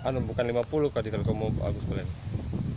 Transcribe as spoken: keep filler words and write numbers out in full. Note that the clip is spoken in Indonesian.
anu bukan lima puluh tadi kalau kamu habis plan.